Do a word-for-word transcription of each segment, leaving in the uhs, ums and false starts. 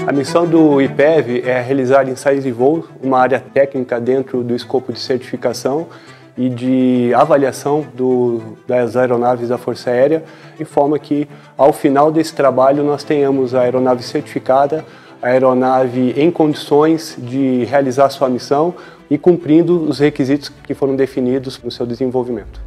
A missão do I P E V é realizar ensaios de voo, uma área técnica dentro do escopo de certificação e de avaliação do, das aeronaves da Força Aérea, de forma que, ao final desse trabalho, nós tenhamos a aeronave certificada, a aeronave em condições de realizar sua missão e cumprindo os requisitos que foram definidos no seu desenvolvimento.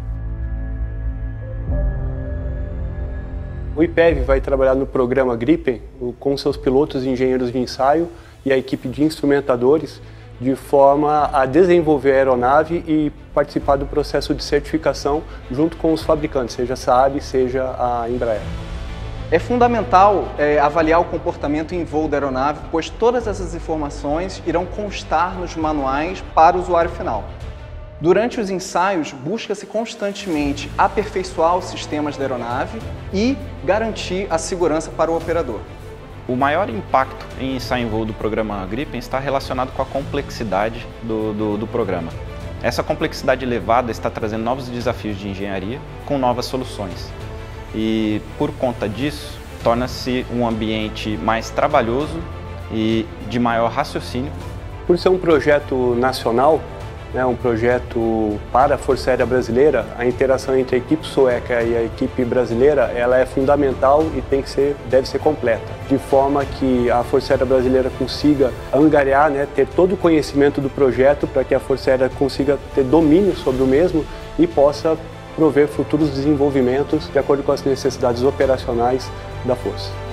O I P E V vai trabalhar no programa Gripen com seus pilotos e engenheiros de ensaio e a equipe de instrumentadores, de forma a desenvolver a aeronave e participar do processo de certificação junto com os fabricantes, seja a Saab, seja a Embraer. É fundamental é, avaliar o comportamento em voo da aeronave, pois todas essas informações irão constar nos manuais para o usuário final. Durante os ensaios, busca-se constantemente aperfeiçoar os sistemas da aeronave e garantir a segurança para o operador. O maior impacto em ensaio em voo do programa Gripen está relacionado com a complexidade do, do, do programa. Essa complexidade elevada está trazendo novos desafios de engenharia com novas soluções. E, por conta disso, torna-se um ambiente mais trabalhoso e de maior raciocínio. Por ser um projeto nacional, né, um projeto para a Força Aérea Brasileira, a interação entre a equipe sueca e a equipe brasileira ela é fundamental e tem que ser, deve ser completa, de forma que a Força Aérea Brasileira consiga angariar, né, ter todo o conhecimento do projeto para que a Força Aérea consiga ter domínio sobre o mesmo e possa prover futuros desenvolvimentos de acordo com as necessidades operacionais da Força.